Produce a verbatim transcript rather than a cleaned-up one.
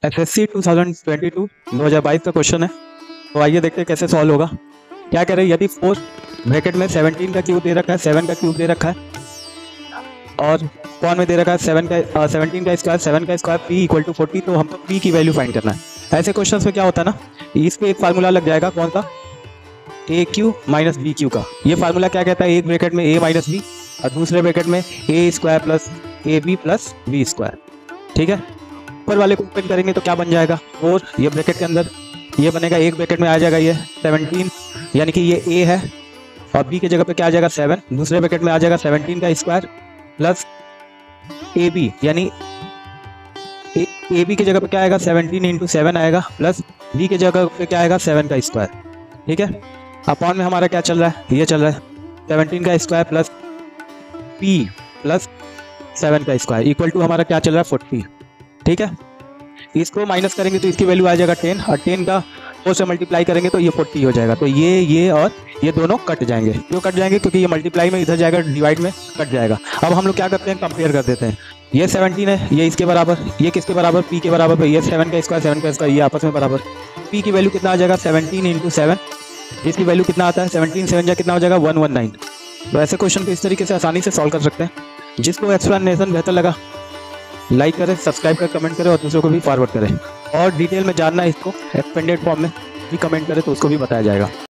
S S C two thousand twenty two दो हज़ार बाईस का क्वेश्चन है। तो आइए देखते हैं कैसे सॉल्व होगा। क्या कह रहे हैं, यदि फोर ब्रैकेट में सेवनटीन का क्यूब दे रखा है, सेवन का क्यूब दे रखा है और कौन में दे रखा है सेवन का सेवनटीन का स्क्वायर, सेवन का square p equal to forty, तो हमको पी की वैल्यू फाइंड करना है। ऐसे क्वेश्चन में क्या होता है ना, इस पे एक फार्मूला लग जाएगा, कौन सा, a q minus b q का। ये फार्मूला क्या कहता है, एक ब्रैकेट में ए माइनस बी और दूसरे ब्रैकेट में a square plus a b plus b square. ठीक है, ऊपर वाले को ओपन करेंगे तो क्या बन जाएगा, और ये ब्रैकेट के अंदर ये बनेगा, एक ब्रैकेट में आ जाएगा ये सेवनटीन, यानी कि ये ए है, और बी की जगह पे क्या आ जाएगा सेवन, दूसरे ब्रैकेट में आ जाएगा सेवनटीन का स्क्वायर प्लस ए बी, यानी ए बी की जगह पे क्या आएगा सेवनटीन इंटू सेवन आएगा, प्लस बी की जगह पे क्या आएगा सेवन का स्क्वायर। ठीक है, अपॉन में हमारा क्या चल रहा है, ये चल रहा है सेवनटीन का square plus p plus seven का स्क्वायर इक्वल टू हमारा क्या चल रहा है फोर्टी। ठीक है, इसको माइनस करेंगे तो इसकी वैल्यू आ जाएगा टेन, और टेन का फोर से मल्टीप्लाई करेंगे तो ये फोर्टी हो जाएगा। तो ये ये और ये दोनों कट जाएंगे। क्यों कट जाएंगे, क्योंकि ये मल्टीप्लाई में इधर जाएगा, डिवाइड में कट जाएगा। अब हम लोग क्या करते हैं, कंपेयर कर देते हैं। ये सेवनटीन है, ये इसके बराबर, ये किसके बराबर, पी के बराबर, ये सेवन का स्क्वायर, सेवन का स्क्वायर, ये आपस में बराबर। पी की वैल्यू कितना आ जाएगा सेवनटीन इंटू सेवन, इसकी वैल्यू कितना आता है सेवनटीन, सेवन जा कितना हो जाएगा वन वन नाइन। तो ऐसे क्वेश्चन को इस तरीके से आसानी से सॉल्व कर सकते हैं। जिसको एक्सप्लेनेशन बेहतर लगा लाइक करें, सब्सक्राइब करें, कमेंट करें और दूसरों को भी फॉरवर्ड करें। और डिटेल में जानना है इसको एक्सपेंडेड फॉर्म में भी कमेंट करें तो उसको भी बताया जाएगा।